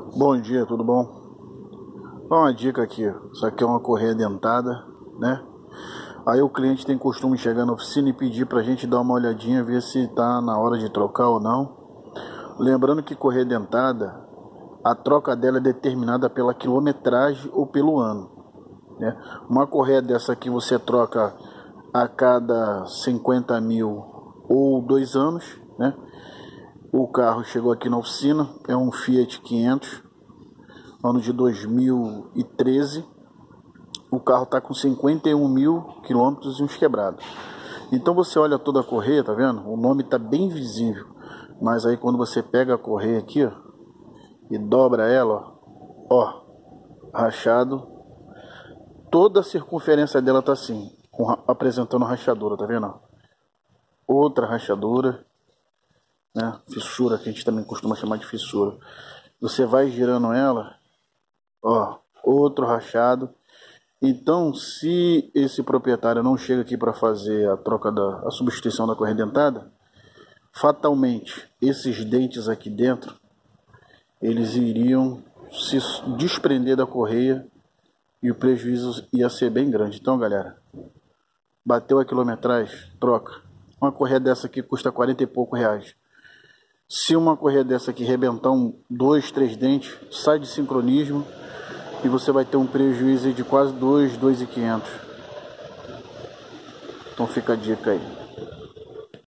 Bom dia, tudo bom? Dá uma dica aqui, isso aqui é uma correia dentada, né? Aí o cliente tem costume de chegar na oficina e pedir pra gente dar uma olhadinha, ver se tá na hora de trocar ou não. Lembrando que correia dentada, a troca dela é determinada pela quilometragem ou pelo ano, né? Uma correia dessa aqui você troca a cada 50 mil ou 2 anos, né? O carro chegou aqui na oficina, é um Fiat 500, ano de 2013. O carro está com 51 mil quilômetros e uns quebrados. Então você olha toda a correia, tá vendo? O nome está bem visível. Mas aí quando você pega a correia aqui, ó, e dobra ela, ó, rachado. Toda a circunferência dela tá assim, apresentando rachadura, tá vendo? Outra rachadura, né? Fissura, que a gente também costuma chamar de fissura. Você vai girando ela, ó, outro rachado. Então, se esse proprietário não chega aqui para fazer a substituição da correia dentada, fatalmente esses dentes aqui dentro, eles iriam se desprender da correia e o prejuízo ia ser bem grande. Então, galera, bateu a quilometragem, troca. Uma correia dessa aqui custa 40 e pouco reais. Se uma correia dessa aqui rebentar dois, três dentes, sai de sincronismo e você vai ter um prejuízo de quase 2.500. Então fica a dica aí.